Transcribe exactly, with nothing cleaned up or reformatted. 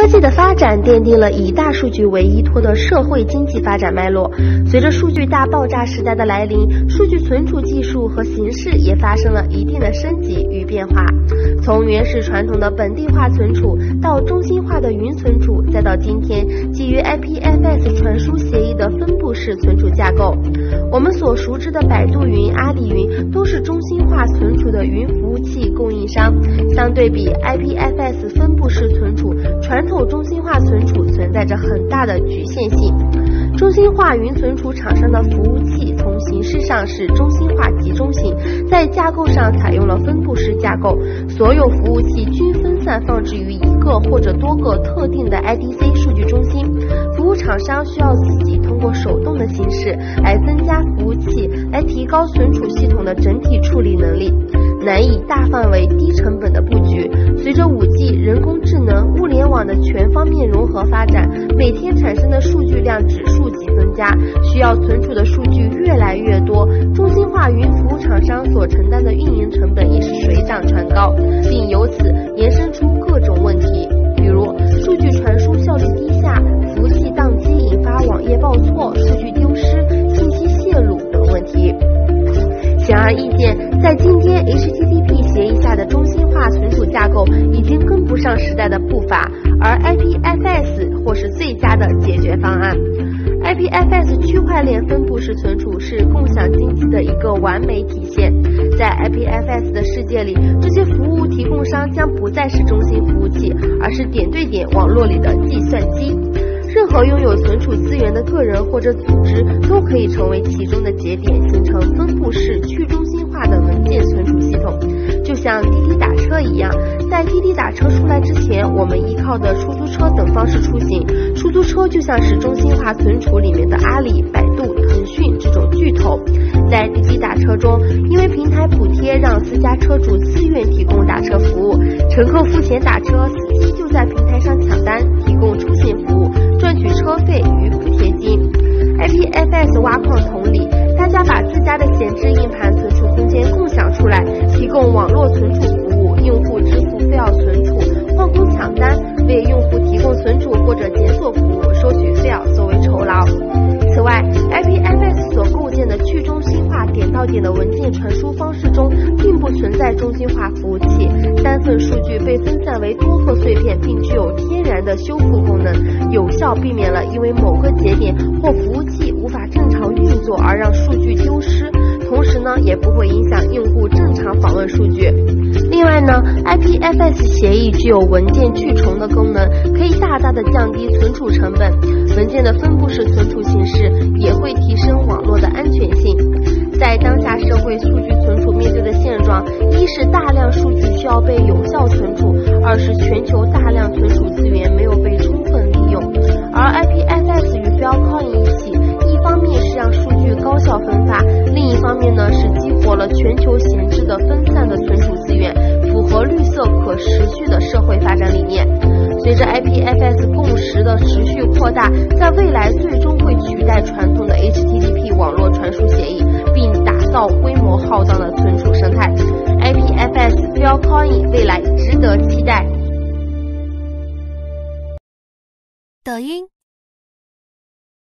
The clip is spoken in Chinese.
科技的发展奠定了以大数据为依托的社会经济发展脉络。随着数据大爆炸时代的来临，数据存储技术和形式也发生了一定的升级与变化。从原始传统的本地化存储到中心化的云存储，再到今天基于 I P F S 传输协议的分布式存储架构。我们所熟知的百度云、阿里云都是中心化存储的云服务器供应商。相对比 I P F S 分布式存储，传统中心化存储存在着很大的局限性。中心化云存储厂商的服务器从形式上是中心化集中型，在架构上采用了分布式架构，所有服务器均分散放置于一个或者多个特定的 I D C 数据中心。服务厂商需要自己通过手动的形式来增加服务器，来提高存储系统的整体处理能力，难以大范围低成本的布局。随着 五 G、人工智能、物联网的全方面融合发展，每天产生的数据量指数级增加，需要存储的数据越来越多，中心化云服务厂商所承担的运营成本也是水涨船高，并由此延伸出各种问题，比如数据传输效率低下、服务器宕机引发网页报错、数据丢失、信息泄露等问题。显而易见，在今天 H T T P 协议下的中心化存储架构已经跟不上时代的步伐，而 I P F S 或是最佳的解决方案。I P F S 区块链分布式存储是共享经济的一个完美体现。在 I P F S 的世界里，这些服务提供商将不再是中心服务器，而是点对点网络里的计算机。任何拥有存储资源的个人或者组织都可以成为其中的节点，形成分布式去中心化的文件存储系统。就像滴滴打车一样，在滴滴打车出来之前，我们依靠的出租车等方式出行，出租车就像是中心化存储里面的阿里、百度、腾讯这种巨头。在滴滴打车中，因为平台补贴让私家车主自愿提供打车服务，乘客付钱打车，司机就在平台上抢单，提供出行服务，赚取车费与补贴金。 I P F S 挖矿同理，大家把自家的闲置硬盘存储空间共享出来，提供网络存储服务，用户支付非要存储，换工抢单，为用户提供存储或者检索服务，收取非要作为酬劳。此外， I P F S 所构建的去中心化点到点的文件传输方式中，并不存在中心化服务器，单份数据被分散为多个碎片，并具有天然的修复功能，有效避免了因为某个节点或服务器无法正常运作而让数据丢失，同时呢，也不会影响用户正常访问数据。另外呢 ，I P F S 协议具有文件去重的功能，可以大大的降低存储成本。文件的分布式存储形式也会提升网络的安全性。在当下社会数据存储面对的现状，一是大量数据需要被有效存储，二是全球大量存储资源没有被充分利用。而 I P F S 与 Filecoin 一起，一方面是让数据高效分发，另一方面呢是激活了全球闲置的分散的存储资源，符合绿色可持续的社会发展理念。随着 I P F S 共识的持续扩大，在未来最终会取代传统的 H T T P 网络传输协议，并打造规模浩荡的存储生态。I P F S Filecoin 未来值得期待。 抖音、